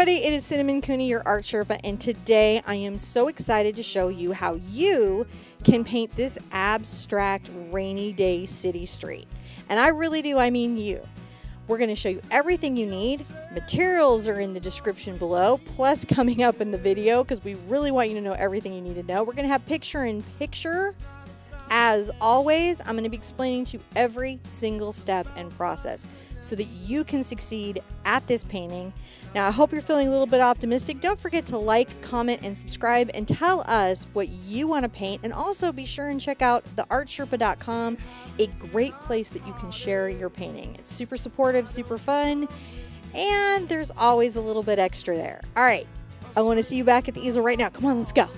everybody, it is Cinnamon Cooney, your art Sherpa, and today I am so excited to show you how you can paint this abstract rainy day city street. And I really do, I mean you. We're going to show you everything you need. Materials are in the description below, plus coming up in the video, because we really want you to know everything you need to know. We're going to have picture-in-picture. As always, I'm going to be explaining to you every single step and process so that you can succeed at this painting. Now, I hope you're feeling a little bit optimistic. Don't forget to like, comment, and subscribe, and tell us what you want to paint. And also be sure and check out theartsherpa.com, a great place that you can share your painting. It's super supportive, super fun, and there's always a little bit extra there. All right, I want to see you back at the easel right now. Come on, let's go.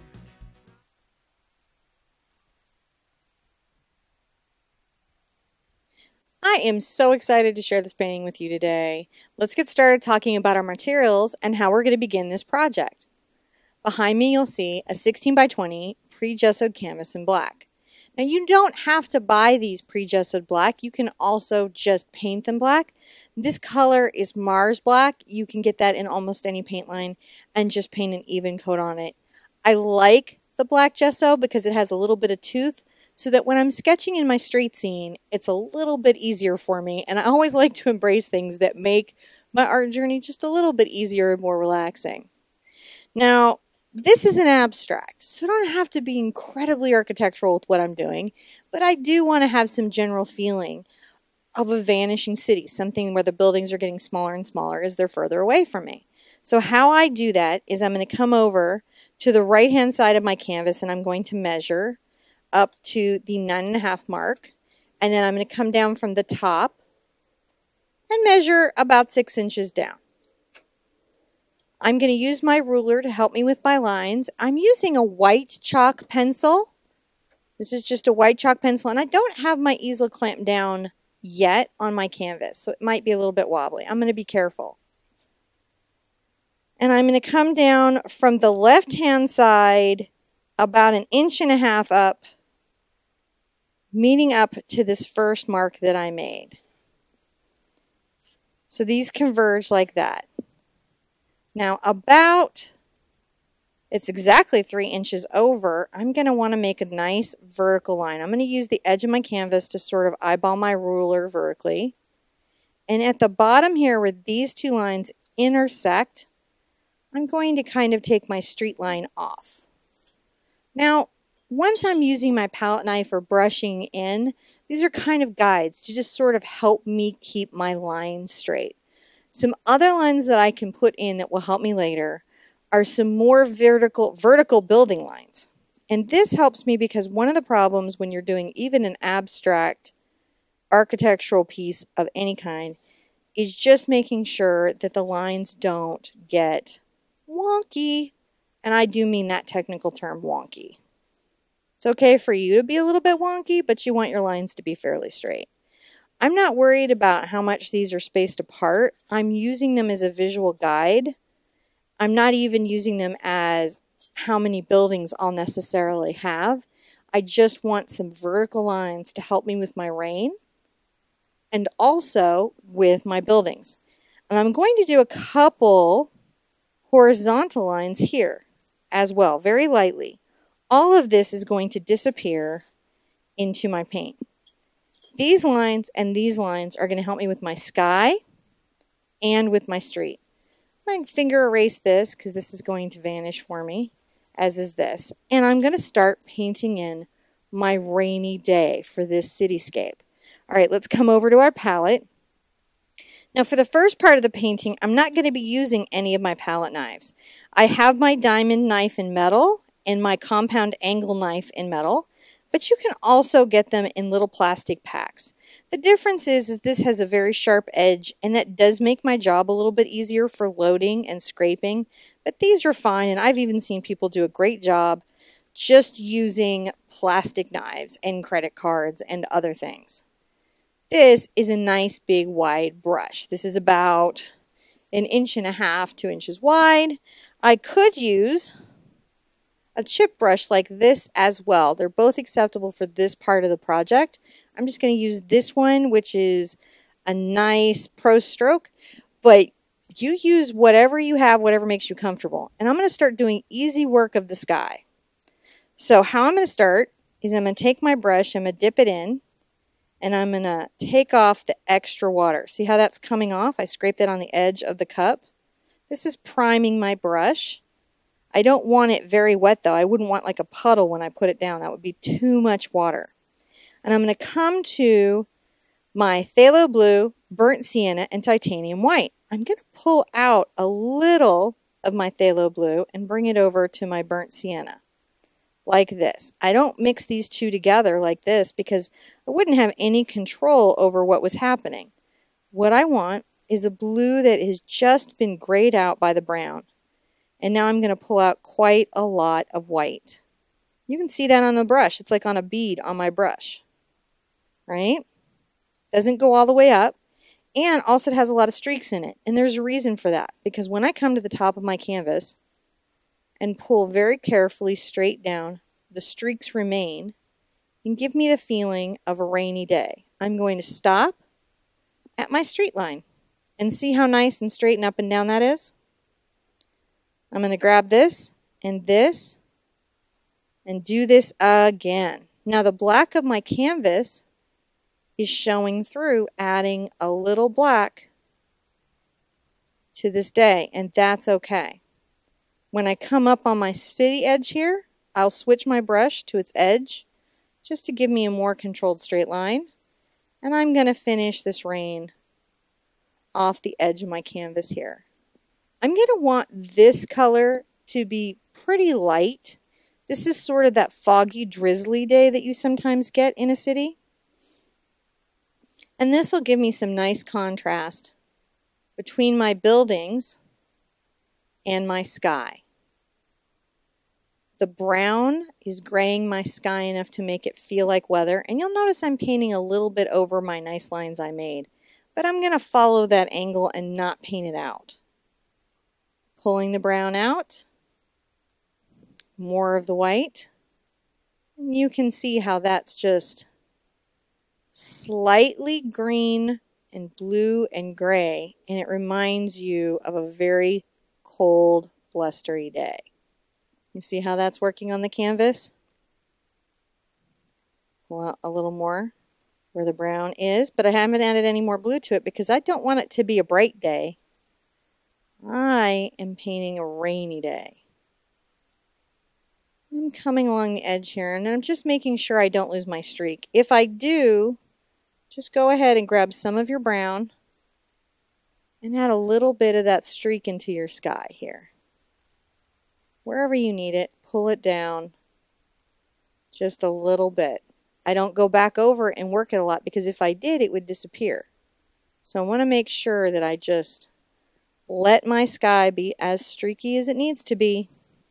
I am so excited to share this painting with you today. Let's get started talking about our materials and how we're going to begin this project. Behind me you'll see a 16 by 20 pre-gessoed canvas in black. Now you don't have to buy these pre-gessoed black, you can also just paint them black. This color is Mars black, you can get that in almost any paint line and just paint an even coat on it. I like the black gesso because it has a little bit of tooth, so that when I'm sketching in my street scene, it's a little bit easier for me. And I always like to embrace things that make my art journey just a little bit easier and more relaxing. Now, this is an abstract, so I don't have to be incredibly architectural with what I'm doing, but I do want to have some general feeling of a vanishing city, something where the buildings are getting smaller and smaller as they're further away from me. So how I do that is I'm going to come over to the right-hand side of my canvas and I'm going to measure up to the 9.5 mark, and then I'm going to come down from the top and measure about 6 inches down. I'm going to use my ruler to help me with my lines. I'm using a white chalk pencil. This is just a white chalk pencil, and I don't have my easel clamped down yet on my canvas, so it might be a little bit wobbly. I'm going to be careful. And I'm going to come down from the left-hand side about 1.5 inches up, meeting up to this first mark that I made. So these converge like that. Now it's exactly 3 inches over, I'm going to want to make a nice vertical line. I'm going to use the edge of my canvas to sort of eyeball my ruler vertically. And at the bottom here where these two lines intersect, I'm going to kind of take my street line off. Now, once I'm using my palette knife or brushing in, these are kind of guides to just sort of help me keep my line straight. Some other lines that I can put in that will help me later are some more vertical building lines. And this helps me because one of the problems when you're doing even an abstract architectural piece of any kind is just making sure that the lines don't get wonky. And I do mean that technical term, wonky. It's okay for you to be a little bit wonky, but you want your lines to be fairly straight. I'm not worried about how much these are spaced apart. I'm using them as a visual guide. I'm not even using them as how many buildings I'll necessarily have. I just want some vertical lines to help me with my rain and also with my buildings. And I'm going to do a couple horizontal lines here as well, very lightly. All of this is going to disappear into my paint. These lines and these lines are going to help me with my sky and with my street. I'm going to finger erase this because this is going to vanish for me, as is this. And I'm going to start painting in my rainy day for this cityscape. All right, let's come over to our palette. Now for the first part of the painting, I'm not going to be using any of my palette knives. I have my diamond knife in metal and my compound angle knife in metal, but you can also get them in little plastic packs. The difference is this has a very sharp edge, and that does make my job a little bit easier for loading and scraping, but these are fine, and I've even seen people do a great job just using plastic knives and credit cards and other things. This is a nice big wide brush. This is about 1.5 inches, 2 inches wide. I could use a chip brush like this as well. They're both acceptable for this part of the project. I'm just going to use this one, which is a nice pro stroke, but You use whatever you have, whatever makes you comfortable. And I'm going to start doing easy work of the sky. So how I'm going to start is I'm going to take my brush, I'm going to dip it in, and I'm going to take off the extra water. See how that's coming off? I scraped it on the edge of the cup. This is priming my brush. I don't want it very wet though. I wouldn't want like a puddle when I put it down. That would be too much water. And I'm going to come to my phthalo blue, burnt sienna, and titanium white. I'm going to pull out a little of my phthalo blue and bring it over to my burnt sienna. Like this. I don't mix these two together like this because I wouldn't have any control over what was happening. What I want is a blue that has just been grayed out by the brown. And now I'm going to pull out quite a lot of white. You can see that on the brush. It's like on a bead on my brush. Right? Doesn't go all the way up. And also it has a lot of streaks in it. And there's a reason for that. Because when I come to the top of my canvas and pull very carefully straight down, the streaks remain and give me the feeling of a rainy day. I'm going to stop at my street line and see how nice and straight and up and down that is. I'm going to grab this and do this again. Now the black of my canvas is showing through, adding a little black to this day, and that's okay. When I come up on my city edge here, I'll switch my brush to its edge just to give me a more controlled straight line. And I'm going to finish this rain off the edge of my canvas here. I'm going to want this color to be pretty light. This is sort of that foggy, drizzly day that you sometimes get in a city. And this will give me some nice contrast between my buildings and my sky. The brown is graying my sky enough to make it feel like weather. And you'll notice I'm painting a little bit over my nice lines I made. But I'm going to follow that angle and not paint it out. Pulling the brown out. More of the white. And you can see how that's just slightly green and blue and gray. And it reminds you of a very cold, blustery day. You see how that's working on the canvas? Pull out a little more where the brown is, but I haven't added any more blue to it because I don't want it to be a bright day. I am painting a rainy day. I'm coming along the edge here and I'm just making sure I don't lose my streak. If I do, just go ahead and grab some of your brown and add a little bit of that streak into your sky here. Wherever you need it, pull it down just a little bit. I don't go back over it and work it a lot because if I did, it would disappear. So I want to make sure that I just let my sky be as streaky as it needs to be.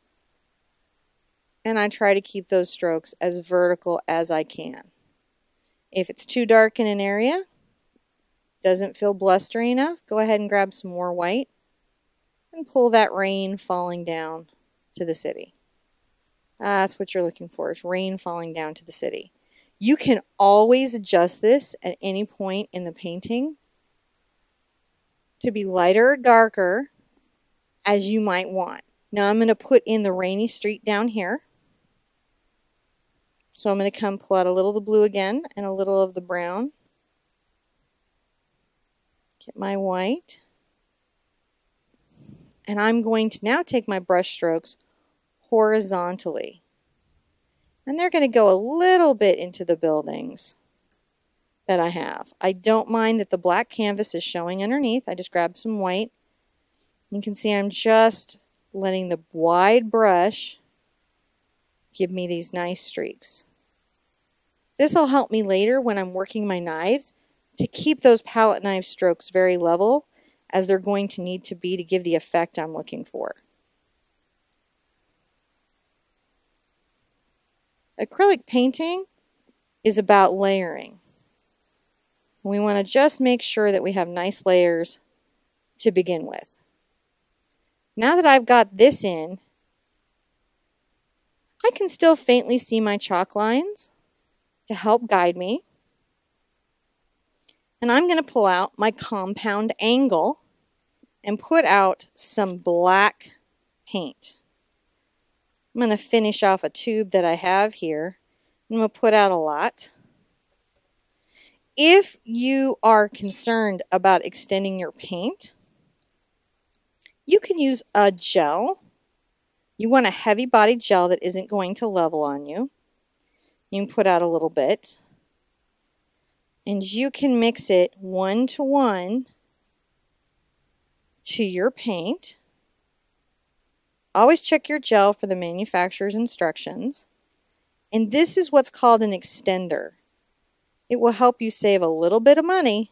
And I try to keep those strokes as vertical as I can. If it's too dark in an area, doesn't feel blustery enough, go ahead and grab some more white and pull that rain falling down to the city. That's what you're looking for, is rain falling down to the city. You can always adjust this at any point in the painting to be lighter or darker as you might want. Now I'm going to put in the rainy street down here. So I'm going to come pull out a little of the blue again and a little of the brown. Get my white. And I'm going to now take my brush strokes horizontally. And they're going to go a little bit into the buildings that I have. I don't mind that the black canvas is showing underneath. I just grabbed some white. You can see I'm just letting the wide brush give me these nice streaks. This will help me later when I'm working my knives to keep those palette knife strokes very level, as they're going to need to be to give the effect I'm looking for. Acrylic painting is about layering. We want to just make sure that we have nice layers to begin with. Now that I've got this in, I can still faintly see my chalk lines to help guide me. And I'm going to pull out my compound angle and put out some black paint. I'm going to finish off a tube that I have here. I'm going to put out a lot. If you are concerned about extending your paint, you can use a gel. You want a heavy bodied gel that isn't going to level on you. You can put out a little bit. And you can mix it 1-to-1 to your paint. Always check your gel for the manufacturer's instructions. And this is what's called an extender. It will help you save a little bit of money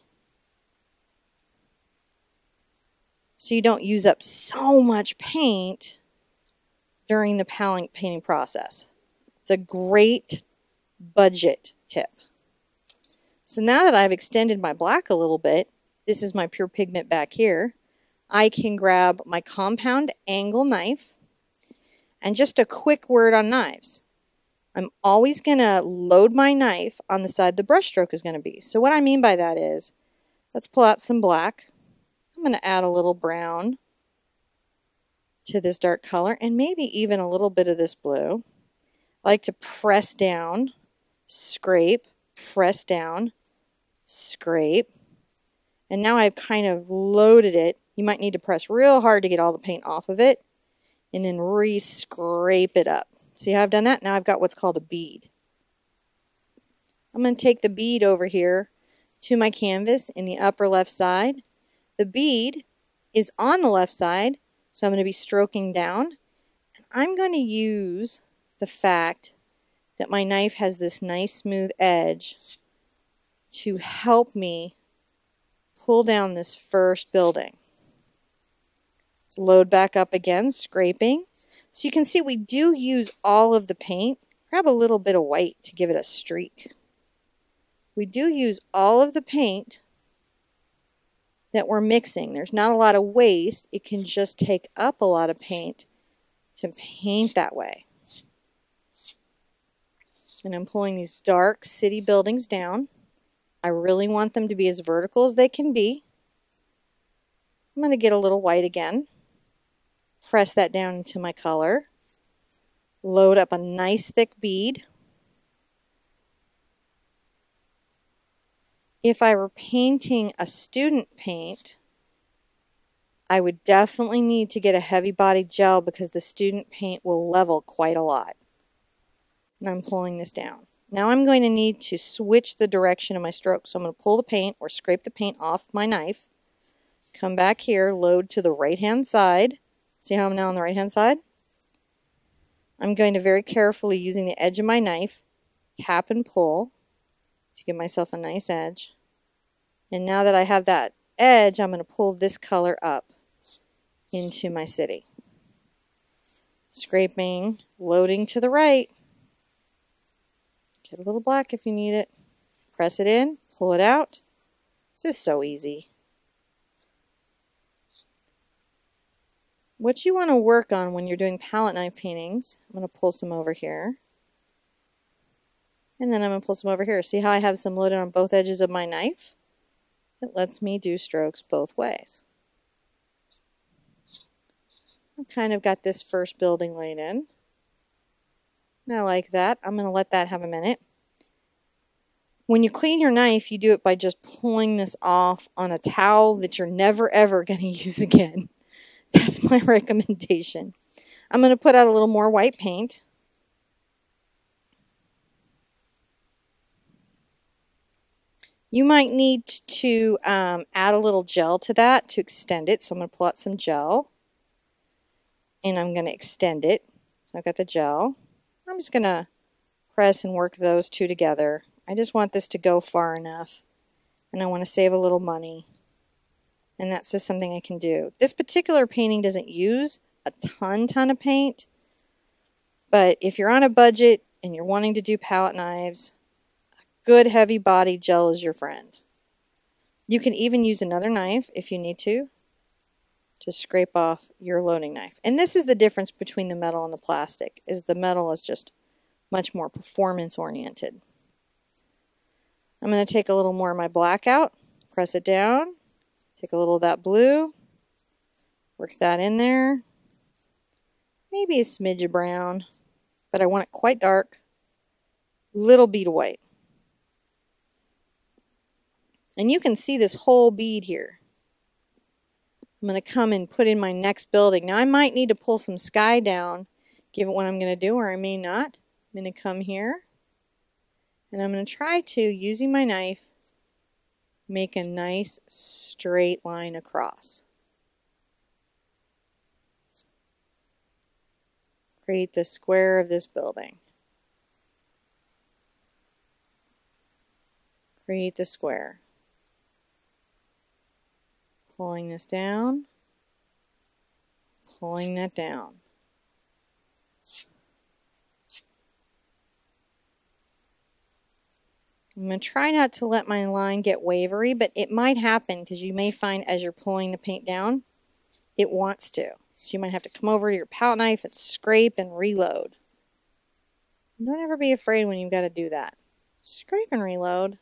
so you don't use up so much paint during the palette painting process. It's a great budget tip. So now that I've extended my black a little bit, this is my pure pigment back here, I can grab my compound angle knife. And just a quick word on knives. I'm always going to load my knife on the side the brush stroke is going to be. So what I mean by that is, let's pull out some black. I'm going to add a little brown to this dark color and maybe even a little bit of this blue. I like to press down, scrape, press down, scrape. And now I've kind of loaded it. You might need to press real hard to get all the paint off of it and then re-scrape it up. See how I've done that? Now I've got what's called a bead. I'm going to take the bead over here to my canvas in the upper left side. The bead is on the left side, so I'm going to be stroking down. And I'm going to use the fact that my knife has this nice smooth edge to help me pull down this first building. Let's load back up again, scraping. So you can see we do use all of the paint. Grab a little bit of white to give it a streak. We do use all of the paint that we're mixing. There's not a lot of waste. It can just take up a lot of paint to paint that way. And I'm pulling these dark city buildings down. I really want them to be as vertical as they can be. I'm going to get a little white again. Press that down into my color. Load up a nice thick bead. If I were painting a student paint, I would definitely need to get a heavy bodied gel because the student paint will level quite a lot. And I'm pulling this down. Now I'm going to need to switch the direction of my stroke. So I'm going to pull the paint or scrape the paint off my knife. Come back here, load to the right hand side. See how I'm now on the right hand side? I'm going to very carefully, using the edge of my knife, tap and pull to give myself a nice edge. And now that I have that edge, I'm going to pull this color up into my city. Scraping, loading to the right. Get a little black if you need it. Press it in, pull it out. This is so easy. What you want to work on when you're doing palette knife paintings, I'm going to pull some over here. And then I'm going to pull some over here. See how I have some loaded on both edges of my knife? It lets me do strokes both ways. I've kind of got this first building laid in. And I like that. I'm going to let that have a minute. When you clean your knife, you do it by just pulling this off on a towel that you're never ever going to use again. That's my recommendation. I'm going to put out a little more white paint. You might need to add a little gel to that to extend it. So I'm going to pull out some gel. And I'm going to extend it. So I've got the gel. I'm just going to press and work those two together. I just want this to go far enough. And I want to save a little money. And that's just something I can do. This particular painting doesn't use a ton of paint. But if you're on a budget and you're wanting to do palette knives, a good heavy body gel is your friend. You can even use another knife if you need to scrape off your loading knife. And this is the difference between the metal and the plastic, is the metal is just much more performance oriented. I'm going to take a little more of my black out, press it down. Take a little of that blue, Work that in there. Maybe a smidge of brown, but I want it quite dark. Little bead of white. And you can see this whole bead here. I'm going to come and put in my next building. Now I might need to pull some sky down, given what I'm going to do, or I may not. I'm going to come here, and I'm going to try to, using my knife, make a nice straight line across. Create the square of this building. Create the square. Pulling this down. Pulling that down. I'm going to try not to let my line get wavery, but it might happen because you may find as you're pulling the paint down, it wants to. So you might have to come over to your palette knife and scrape and reload. Don't ever be afraid when you've got to do that. Scrape and reload.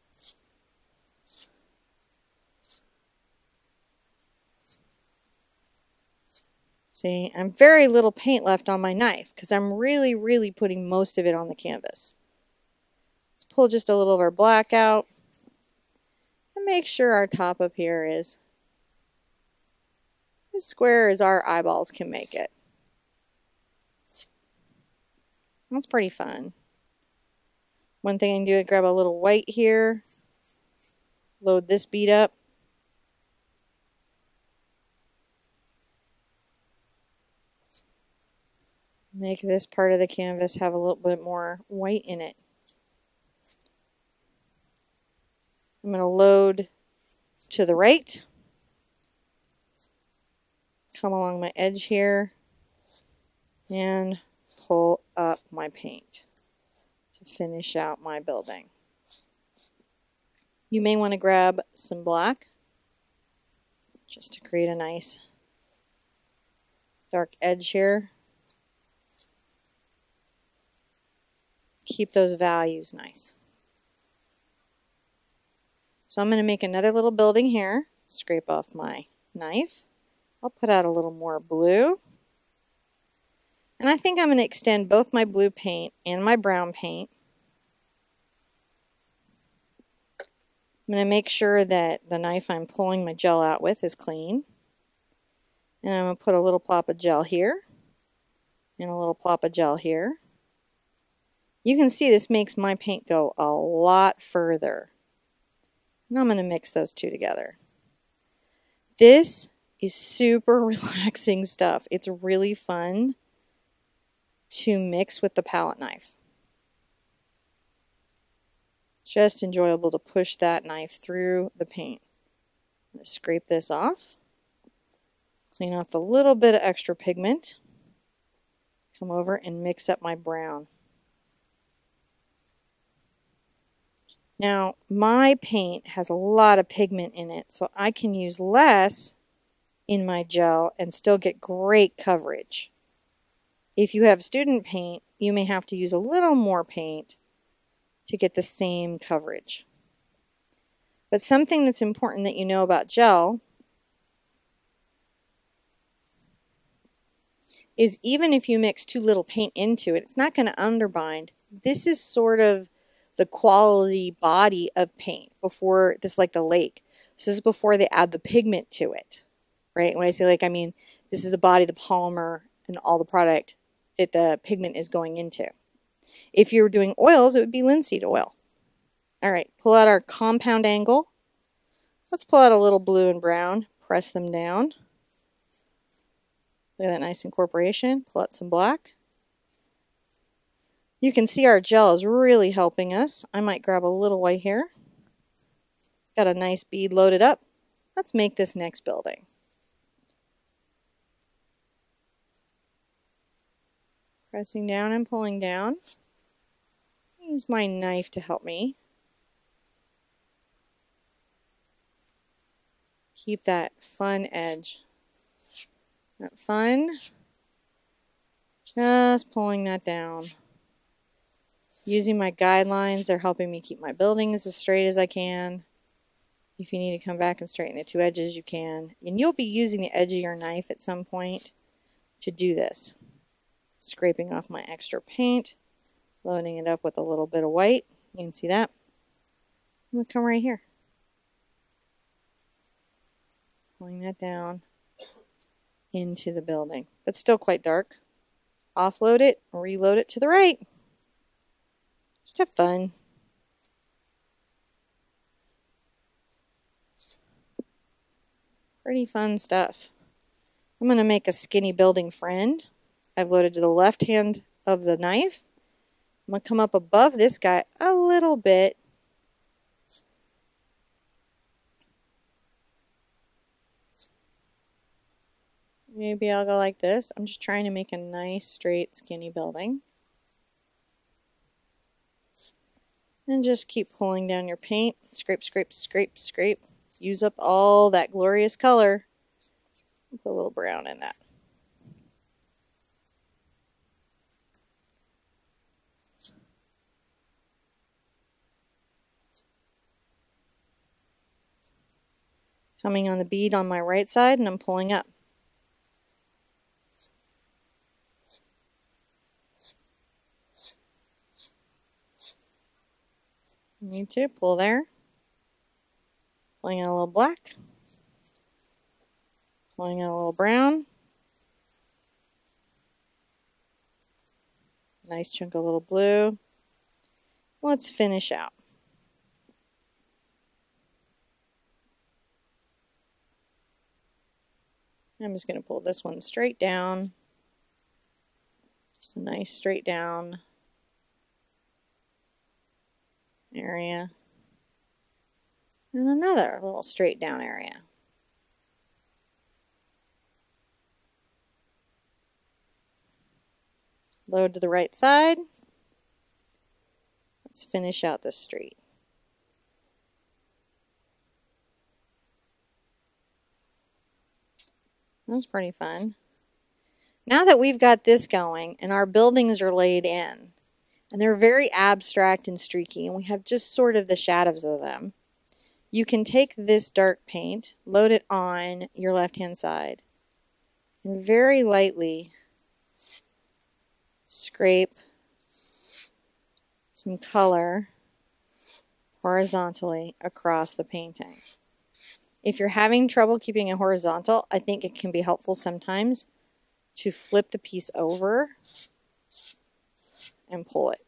See, I'm very little paint left on my knife because I'm really putting most of it on the canvas. Let's pull just a little of our black out and make sure our top up here is as square as our eyeballs can make it. That's pretty fun. One thing I can do is grab a little white here, load this bead up. Make this part of the canvas have a little bit more white in it. I'm going to load to the right. Come along my edge here and pull up my paint to finish out my building. You may want to grab some black just to create a nice dark edge here. Keep those values nice. So I'm going to make another little building here. Scrape off my knife. I'll put out a little more blue. And I think I'm going to extend both my blue paint and my brown paint. I'm going to make sure that the knife I'm pulling my gel out with is clean. And I'm going to put a little plop of gel here and a little plop of gel here. You can see this makes my paint go a lot further. And I'm going to mix those two together. This is super relaxing stuff. It's really fun to mix with the palette knife. Just enjoyable to push that knife through the paint. I'm going to scrape this off. Clean off the little bit of extra pigment. Come over and mix up my brown. Now, my paint has a lot of pigment in it, so I can use less in my gel and still get great coverage. If you have student paint, you may have to use a little more paint to get the same coverage. But something that's important that you know about gel is even if you mix too little paint into it, it's not going to underbind. This is sort of the quality body of paint before this, like the lake. This is before they add the pigment to it, right? When I say lake, I mean this is the body, the polymer, and all the product that the pigment is going into. If you're doing oils, it would be linseed oil. All right, pull out our compound angle. Let's pull out a little blue and brown, press them down. Look at that nice incorporation. Pull out some black. You can see our gel is really helping us. I might grab a little white here. Got a nice bead loaded up. Let's make this next building. Pressing down and pulling down. Use my knife to help me. Keep that fun edge. That fun. Just pulling that down. Using my guidelines, they're helping me keep my buildings as straight as I can. If you need to come back and straighten the two edges, you can. And you'll be using the edge of your knife at some point to do this. Scraping off my extra paint, loading it up with a little bit of white. You can see that. I'm going to come right here. Pulling that down into the building. But still quite dark. Offload it, reload it to the right. Just have fun. Pretty fun stuff. I'm going to make a skinny building friend. I've loaded to the left hand of the knife. I'm going to come up above this guy a little bit. Maybe I'll go like this. I'm just trying to make a nice, straight, skinny building. And just keep pulling down your paint. Scrape, scrape, scrape, scrape. Use up all that glorious color. Put a little brown in that. Coming on the bead on my right side, and I'm pulling up. Need to pull there. Pulling out a little black. Pulling out a little brown. Nice chunk of little blue. Let's finish out. I'm just going to pull this one straight down. Just a nice straight down area. And another little straight down area. Load to the right side. Let's finish out this street. That's pretty fun. Now that we've got this going and our buildings are laid in, and they're very abstract and streaky, and we have just sort of the shadows of them, you can take this dark paint, load it on your left-hand side, and very lightly scrape some color horizontally across the painting. If you're having trouble keeping it horizontal, I think it can be helpful sometimes to flip the piece over and pull it.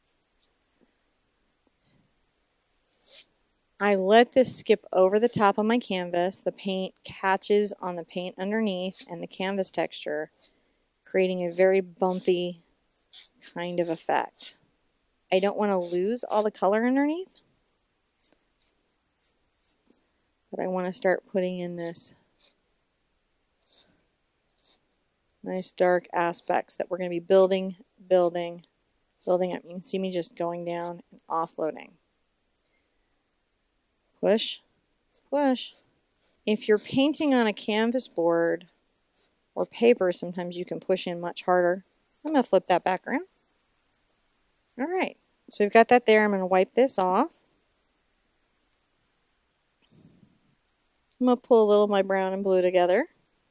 I let this skip over the top of my canvas. The paint catches on the paint underneath and the canvas texture, creating a very bumpy kind of effect. I don't want to lose all the color underneath, but I want to start putting in this nice dark aspects that we're going to be building up. You can see me just going down and offloading. Push, push. If you're painting on a canvas board or paper, sometimes you can push in much harder. I'm going to flip that back around. All right, so we've got that there. I'm going to wipe this off. I'm going to pull a little of my brown and blue together.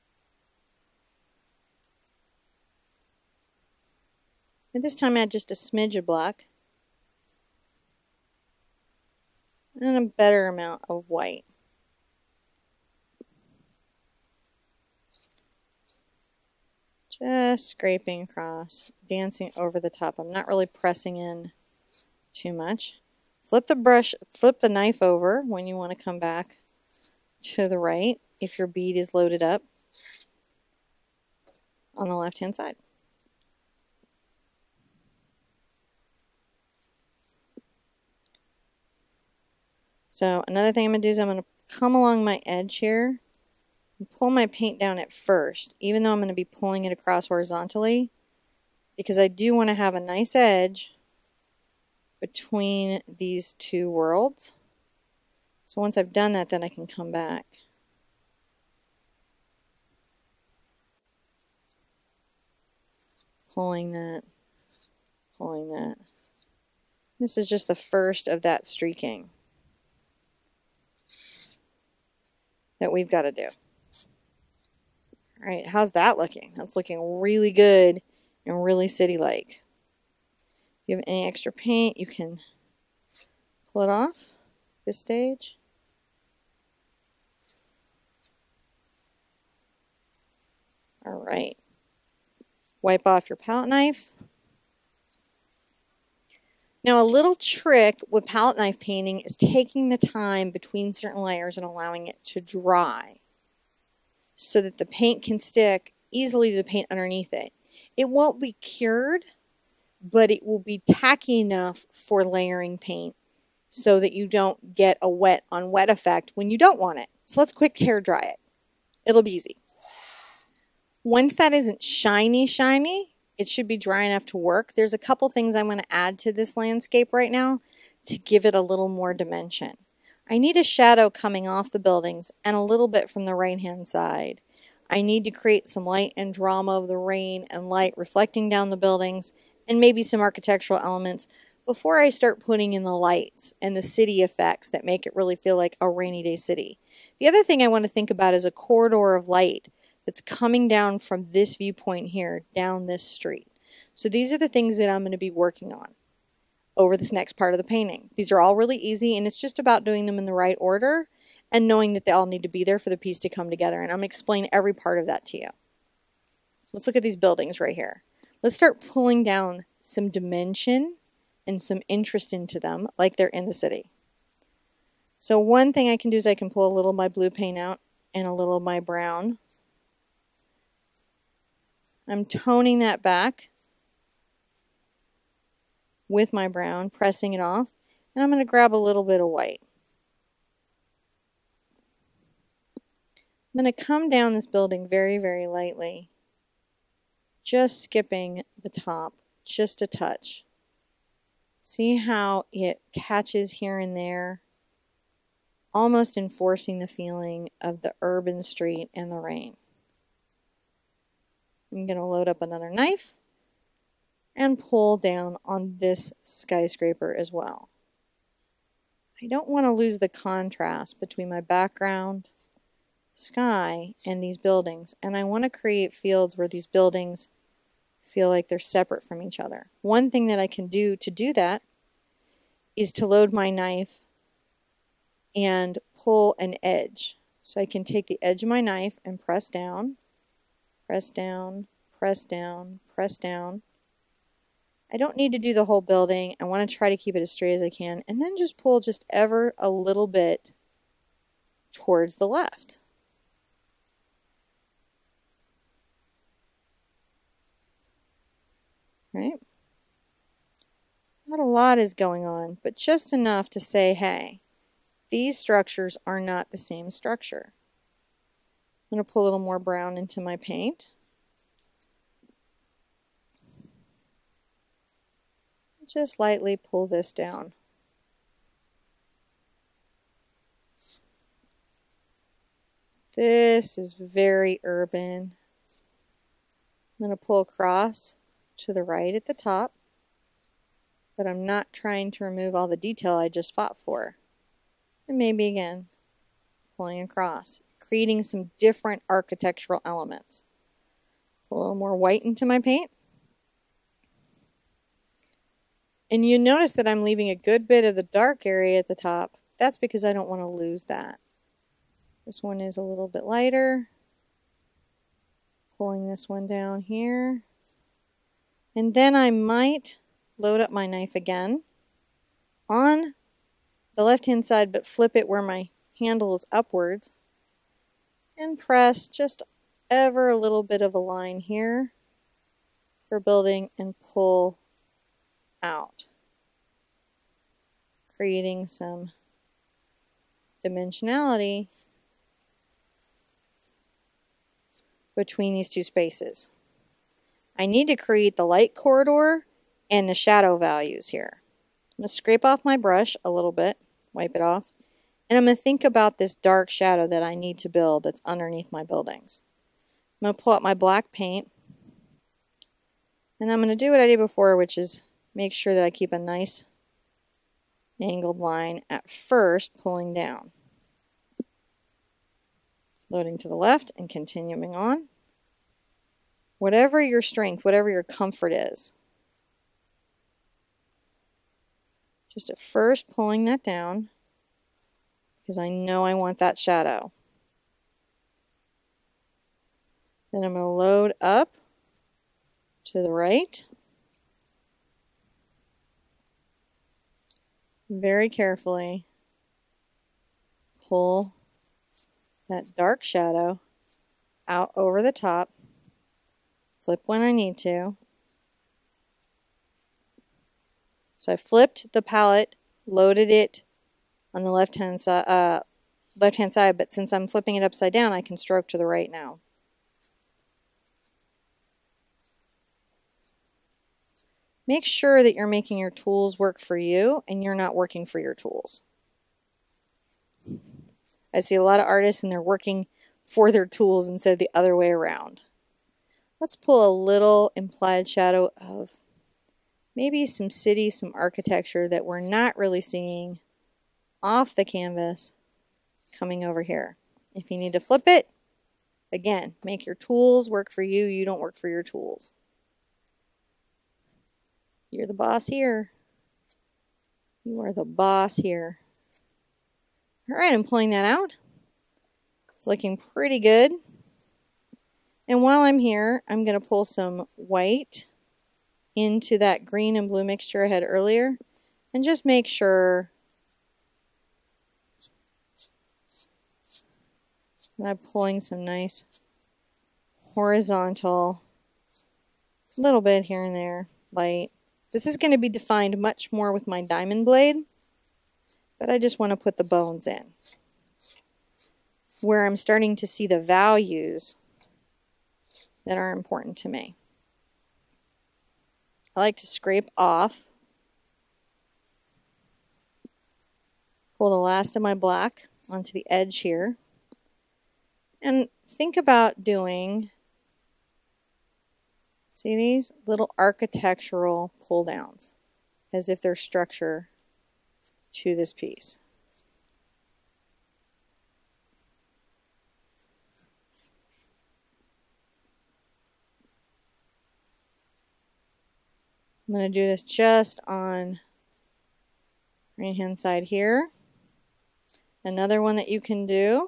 And this time add just a smidge of black. And a better amount of white. Just scraping across, dancing over the top. I'm not really pressing in too much. Flip the knife over when you want to come back to the right if your bead is loaded up on the left-hand side. So another thing I'm going to do is I'm going to come along my edge here and pull my paint down at first, even though I'm going to be pulling it across horizontally, because I do want to have a nice edge between these two worlds. So once I've done that, then I can come back. Pulling that, pulling that. This is just the first of that streaking. that we've got to do. All right, how's that looking? That's looking really good and really city-like. If you have any extra paint, you can pull it off this stage. All right. Wipe off your palette knife. Now, a little trick with palette knife painting is taking the time between certain layers and allowing it to dry so that the paint can stick easily to the paint underneath it. It won't be cured, but it will be tacky enough for layering paint so that you don't get a wet on wet effect when you don't want it. So let's quick hair dry it. It'll be easy. Once that isn't shiny, it should be dry enough to work. There's a couple things I'm going to add to this landscape right now to give it a little more dimension. I need a shadow coming off the buildings and a little bit from the right-hand side. I need to create some light and drama of the rain and light reflecting down the buildings and maybe some architectural elements before I start putting in the lights and the city effects that make it really feel like a rainy day city. The other thing I want to think about is a corridor of light that's coming down from this viewpoint here, down this street. So these are the things that I'm going to be working on over this next part of the painting. These are all really easy, and it's just about doing them in the right order and knowing that they all need to be there for the piece to come together. And I'm going to explain every part of that to you. Let's look at these buildings right here. Let's start pulling down some dimension and some interest into them like they're in the city. So one thing I can do is I can pull a little of my blue paint out and a little of my brown. I'm toning that back with my brown, pressing it off, and I'm going to grab a little bit of white. I'm going to come down this building very, very lightly, just skipping the top, just a touch. See how it catches here and there, almost enforcing the feeling of the urban street and the rain. I'm going to load up another knife and pull down on this skyscraper as well. I don't want to lose the contrast between my background, sky, and these buildings. And I want to create fields where these buildings feel like they're separate from each other. One thing that I can do to do that is to load my knife and pull an edge. So I can take the edge of my knife and press down, press down, press down, press down. I don't need to do the whole building. I want to try to keep it as straight as I can, and then just pull just ever a little bit towards the left. Right? Not a lot is going on, but just enough to say, hey, these structures are not the same structure. I'm going to pull a little more brown into my paint. Just lightly pull this down. This is very urban. I'm going to pull across to the right at the top, but I'm not trying to remove all the detail I just fought for. And maybe again, pulling across, creating some different architectural elements. Pull a little more white into my paint. And you notice that I'm leaving a good bit of the dark area at the top. That's because I don't want to lose that. This one is a little bit lighter. Pulling this one down here. And then I might load up my knife again on the left-hand side, but flip it where my handle is upwards. And press just ever a little bit of a line here for building and pull out, creating some dimensionality between these two spaces. I need to create the light corridor and the shadow values here. I'm going to scrape off my brush a little bit, wipe it off, and I'm going to think about this dark shadow that I need to build that's underneath my buildings. I'm going to pull out my black paint, and I'm going to do what I did before, which is make sure that I keep a nice angled line at first, pulling down. Loading to the left and continuing on. Whatever your strength, whatever your comfort is. Just at first pulling that down because I know I want that shadow. Then I'm going to load up to the right. Very carefully pull that dark shadow out over the top. Flip when I need to. So I flipped the palette, loaded it on the left-hand side, but since I'm flipping it upside down, I can stroke to the right now. Make sure that you're making your tools work for you and you're not working for your tools. I see a lot of artists and they're working for their tools instead of the other way around. Let's pull a little implied shadow of maybe some city, some architecture that we're not really seeing off the canvas coming over here. If you need to flip it, again, make your tools work for you. You don't work for your tools. You're the boss here. You are the boss here. All right, I'm pulling that out. It's looking pretty good. And while I'm here, I'm going to pull some white into that green and blue mixture I had earlier and just make sure that I'm pulling some nice horizontal, little bit here and there, light. This is going to be defined much more with my diamond blade, but I just want to put the bones in where I'm starting to see the values that are important to me. I like to scrape off, pull the last of my black onto the edge here, and think about doing, see these little architectural pull downs as if they're structure to this piece. I'm going to do this just on right hand side here. Another one that you can do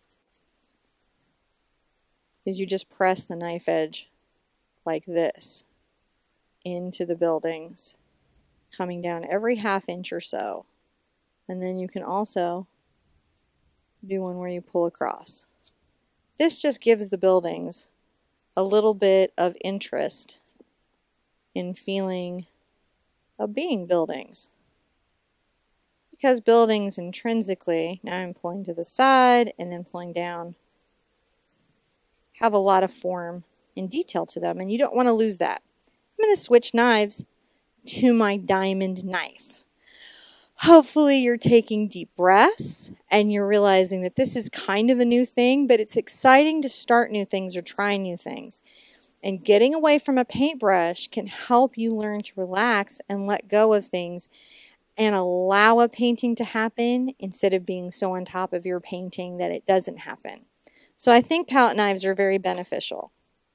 is you just press the knife edge like this into the buildings, coming down every ½ inch or so. And then you can also do one where you pull across. This just gives the buildings a little bit of interest in feeling of being buildings. Because buildings intrinsically, now I'm pulling to the side and then pulling down, have a lot of form and detail to them, and you don't want to lose that. I'm going to switch knives to my diamond knife. Hopefully you're taking deep breaths and you're realizing that this is kind of a new thing, but it's exciting to start new things or try new things. And getting away from a paintbrush can help you learn to relax and let go of things and allow a painting to happen instead of being so on top of your painting that it doesn't happen. So I think palette knives are very beneficial.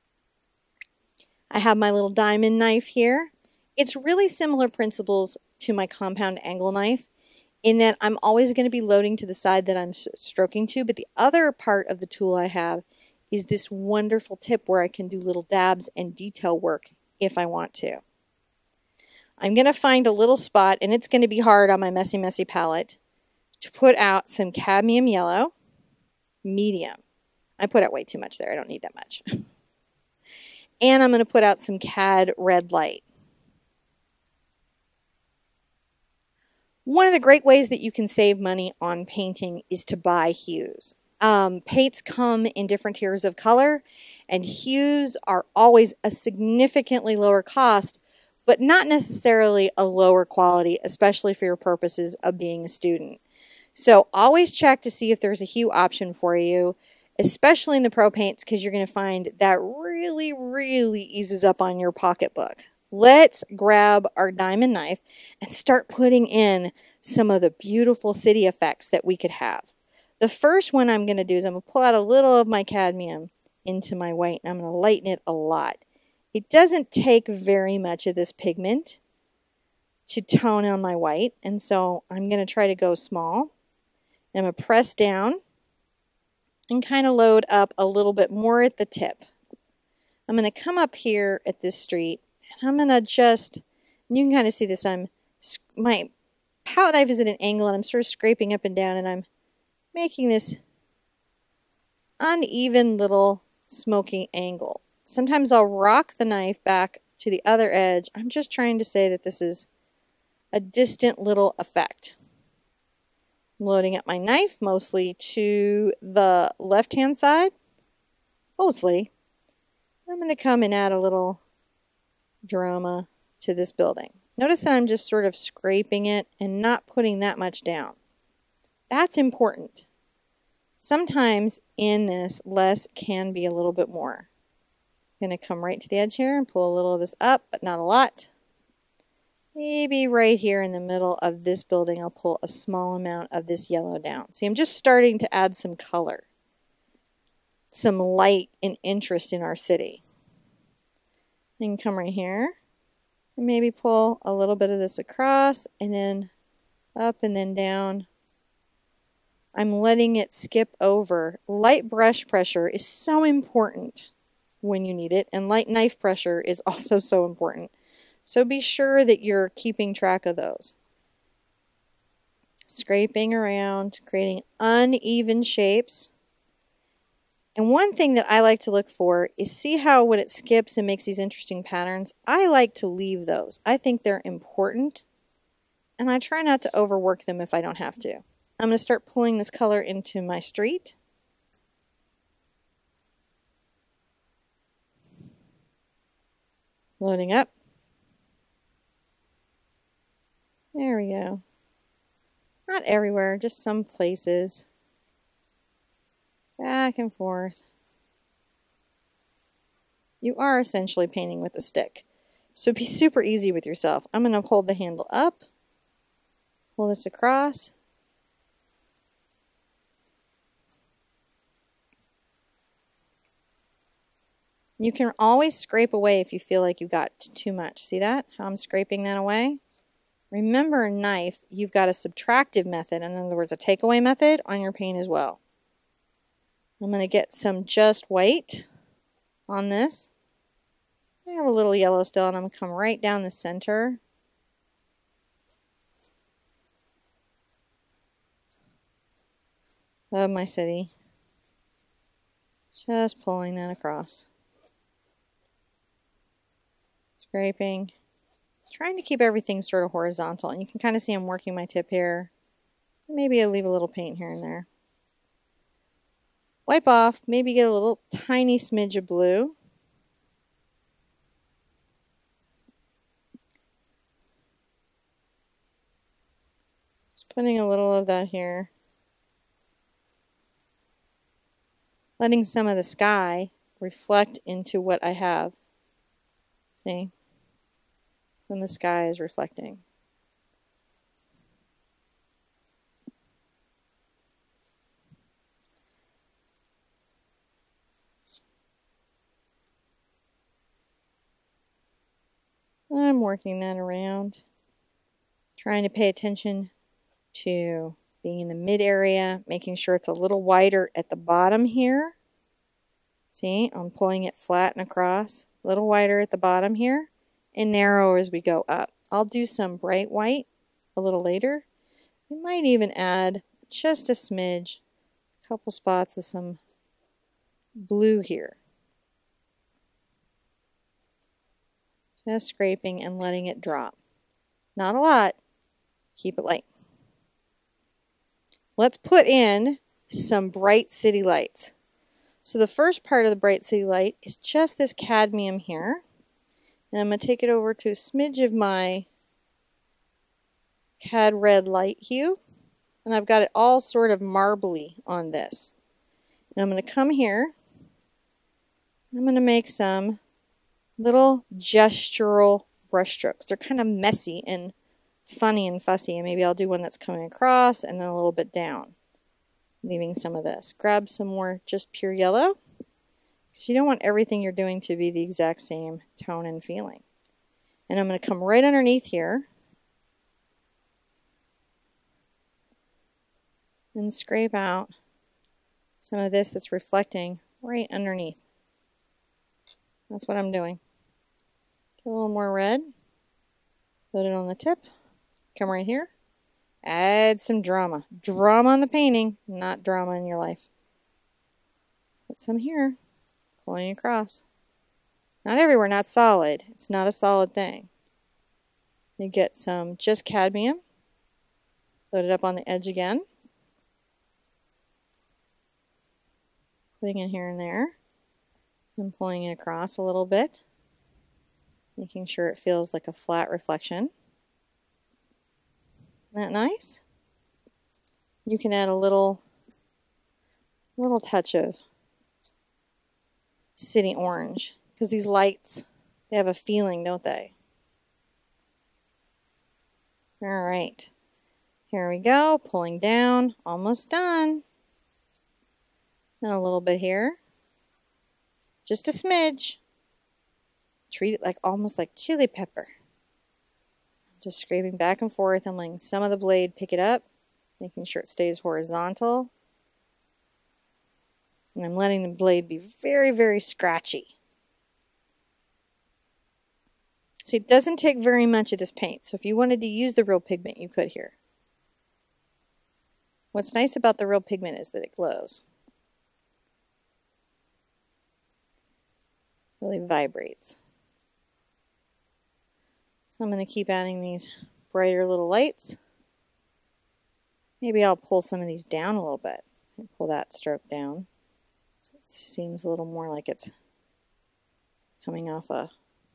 I have my little diamond knife here. It's really similar principles to my compound angle knife in that I'm always going to be loading to the side that I'm stroking to, but the other part of the tool I have is this wonderful tip where I can do little dabs and detail work if I want to. I'm going to find a little spot, and it's going to be hard on my messy, messy palette, to put out some cadmium yellow, medium. I put out way too much there. I don't need that much. And I'm going to put out some cad red light. One of the great ways that you can save money on painting is to buy hues. Paints come in different tiers of color, and hues are always a significantly lower cost, but not necessarily a lower quality, especially for your purposes of being a student. So always check to see if there's a hue option for you, especially in the pro paints, because you're going to find that really, really eases up on your pocketbook. Let's grab our diamond knife and start putting in some of the beautiful city effects that we could have. The first one I'm going to do is I'm going to pull out a little of my cadmium into my white, and I'm going to lighten it a lot. It doesn't take very much of this pigment to tone on my white, and so I'm going to try to go small. And I'm going to press down and kind of load up a little bit more at the tip. I'm going to come up here at this street, and I'm going to just, and you can kind of see this, my palette knife is at an angle, and I'm sort of scraping up and down, and I'm making this uneven little smoky angle. Sometimes I'll rock the knife back to the other edge. I'm just trying to say that this is a distant little effect. I'm loading up my knife mostly to the left-hand side. Mostly. I'm going to come and add a little drama to this building. Notice that I'm just sort of scraping it and not putting that much down. That's important. Sometimes in this, less can be a little bit more. I'm going to come right to the edge here and pull a little of this up, but not a lot. Maybe right here in the middle of this building, I'll pull a small amount of this yellow down. See, I'm just starting to add some color, some light and interest in our city. Then come right here and maybe pull a little bit of this across and then up and then down. I'm letting it skip over. Light brush pressure is so important when you need it, and light knife pressure is also so important. So be sure that you're keeping track of those. Scraping around, creating uneven shapes. And one thing that I like to look for is see how when it skips and makes these interesting patterns, I like to leave those. I think they're important, and I try not to overwork them if I don't have to. I'm going to start pulling this color into my street. Loading up. There we go. Not everywhere, just some places. Back and forth. You are essentially painting with a stick. So be super easy with yourself. I'm going to hold the handle up. Pull this across. You can always scrape away if you feel like you got too much. See that? How I'm scraping that away? Remember, a knife, you've got a subtractive method, in other words, a takeaway method on your paint as well. I'm going to get some just white on this. I have a little yellow still, and I'm going to come right down the center. Of my city. Just pulling that across. Scraping. Trying to keep everything sort of horizontal. And you can kind of see I'm working my tip here. Maybe I'll leave a little paint here and there. Wipe off. Maybe get a little tiny smidge of blue. Just putting a little of that here. Letting some of the sky reflect into what I have. See? Some of the sky is reflecting. I'm working that around. Trying to pay attention to being in the mid area, making sure it's a little wider at the bottom here. See, I'm pulling it flat and across, a little wider at the bottom here, and narrower as we go up. I'll do some bright white a little later. We might even add just a smidge, a couple spots of some blue here. Just scraping and letting it drop. Not a lot. Keep it light. Let's put in some bright city lights. So the first part of the bright city light is just this cadmium here. And I'm going to take it over to a smidge of my cad red light hue. And I've got it all sort of marbly on this. And I'm going to come here. I'm going to make some little gestural brush strokes. They're kind of messy and funny and fussy, and maybe I'll do one that's coming across and then a little bit down. leaving some of this. Grab some more just pure yellow, because you don't want everything you're doing to be the exact same tone and feeling. And I'm going to come right underneath here and scrape out some of this that's reflecting right underneath. That's what I'm doing. Get a little more red. Put it on the tip. Come right here. Add some drama. Drama on the painting, not drama in your life. Put some here. Pulling across. Not everywhere, not solid. It's not a solid thing. You get some just cadmium. Load it up on the edge again. Putting it here and there. And pulling it across a little bit. Making sure it feels like a flat reflection. Isn't that nice? You can add a little touch of city orange, because these lights, they have a feeling, don't they? All right, here we go, pulling down, almost done. And a little bit here, just a smidge. Treat it like almost like chili pepper. Just scraping back and forth. I'm letting some of the blade pick it up, making sure it stays horizontal. And I'm letting the blade be very, very scratchy. See, it doesn't take very much of this paint, so if you wanted to use the real pigment, you could here. What's nice about the real pigment is that it glows. Really vibrates. So I'm going to keep adding these brighter little lights. Maybe I'll pull some of these down a little bit. And pull that stroke down. So it seems a little more like it's coming off an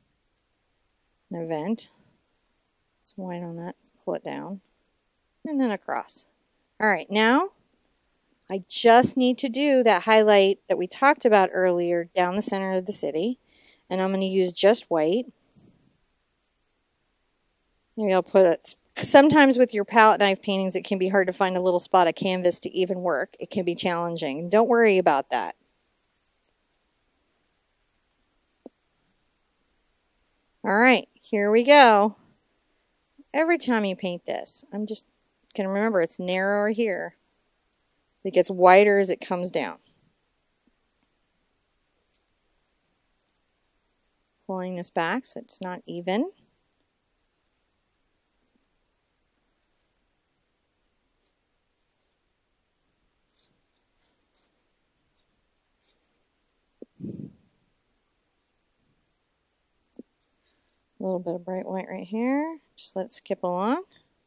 event. Some white on that. Pull it down. And then across. Alright, now I just need to do that highlight that we talked about earlier down the center of the city. And I'm going to use just white. Maybe I'll put it, sometimes with your palette knife paintings it can be hard to find a little spot of canvas to even work. It can be challenging. Don't worry about that. Alright, here we go. Every time you paint this, I'm just going to remember it's narrower here. It gets wider as it comes down. Pulling this back so it's not even. A little bit of bright white right here. Just let it skip along.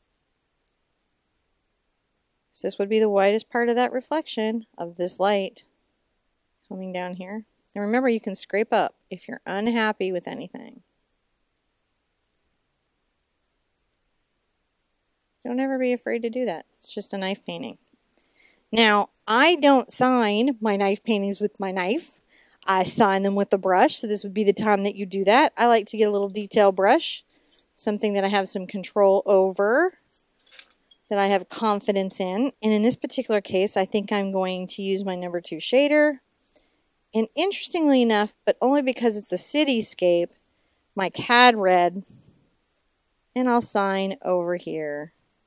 So this would be the whitest part of that reflection of this light coming down here. And remember, you can scrape up if you're unhappy with anything. Don't ever be afraid to do that. It's just a knife painting. Now, I don't sign my knife paintings with my knife. I sign them with the brush, so this would be the time that you do that. I like to get a little detail brush, something that I have some control over, that I have confidence in. And in this particular case, I think I'm going to use my number 2 shader. And interestingly enough, but only because it's a cityscape, my CAD red, and I'll sign over here.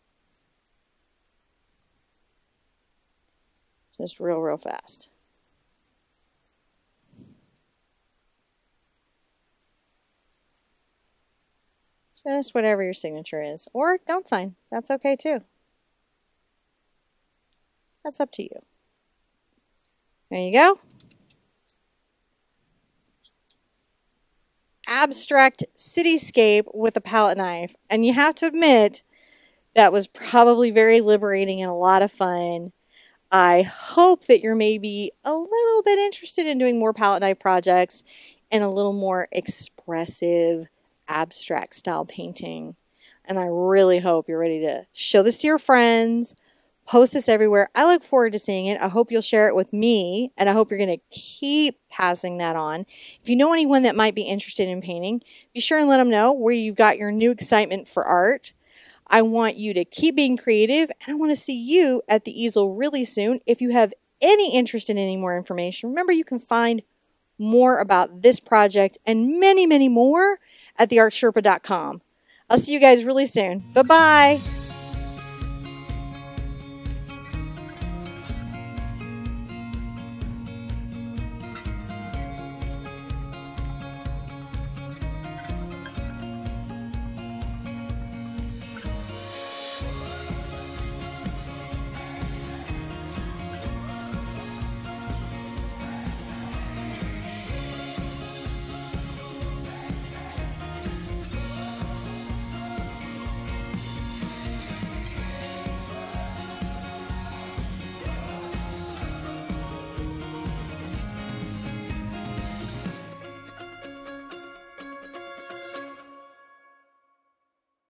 Just real fast. Just whatever your signature is. Or don't sign. That's okay too. That's up to you. There you go. Abstract cityscape with a palette knife. And you have to admit, that was probably very liberating and a lot of fun. I hope that you're maybe a little bit interested in doing more palette knife projects and a little more expressive abstract style painting. And I really hope you're ready to show this to your friends, post this everywhere. I look forward to seeing it. I hope you'll share it with me, and I hope you're going to keep passing that on. If you know anyone that might be interested in painting, be sure and let them know where you got your new excitement for art. I want you to keep being creative, and I want to see you at the easel really soon. If you have any interest in any more information, remember you can find more about this project and many, many more at theartsherpa.com. I'll see you guys really soon. Bye-bye.